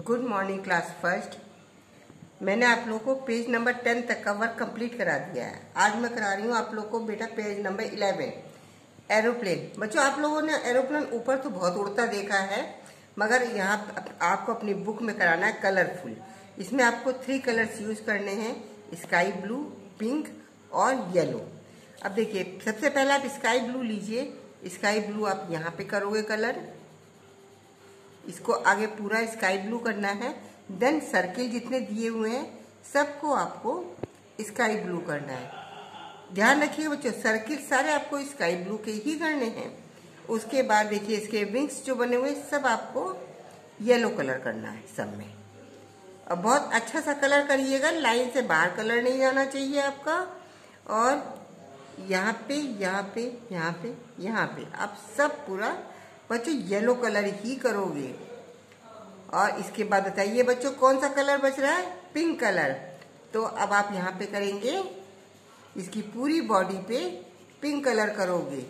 Good morning class first. मैंने आप लोगों को पेज नंबर 10 तक का वर्क कंप्लीट करा दिया है। आज मैं करा रही हूँ आप लोगों को बेटा पेज नंबर 11 एरोप्लेन। बच्चों आप लोगों ने एरोप्लेन ऊपर तो बहुत उड़ता देखा है, मगर यहाँ आपको अपनी बुक में कराना है कलरफुल। इसमें आपको 3 कलर्स यूज करने हैं, स्काई ब्लू, पिंक और येलो। अब देखिए, सबसे पहले आप स्काई ब्लू लीजिए। स्काई ब्लू आप यहाँ पे करोगे कलर, इसको आगे पूरा स्काई ब्लू करना है। देन सर्किल जितने दिए हुए हैं सबको आपको स्काई ब्लू करना है। ध्यान रखिए बच्चों, सर्किल सारे आपको स्काई ब्लू के ही करने हैं। उसके बाद देखिए इसके विंग्स जो बने हुए सब आपको येलो कलर करना है सब में। अब बहुत अच्छा सा कलर करिएगा, लाइन से बाहर कलर नहीं जाना चाहिए आपका। और यहाँ पे यहाँ पे यहाँ पे यहाँ पे आप सब पूरा बच्चों येलो कलर ही करोगे। और इसके बाद बताइए बच्चों कौन सा कलर बच रहा है? Pink colour. तो अब आप यहाँ पे करेंगे, इसकी पूरी बॉडी पे पिंक कलर करोगे।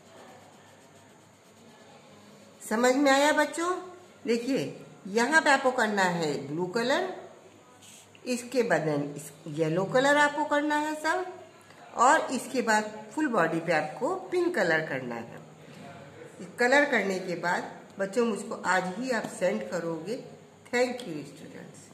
समझ में आया बच्चों? देखिए यहाँ पे आपको करना है ब्लू कलर, इसके बदन येलो कलर आपको करना है सब, और इसके बाद फुल बॉडी पे आपको पिंक कलर करना है। कलर करने के बाद बच्चों मुझको आज ही आप सेंड करोगे। Thank you students.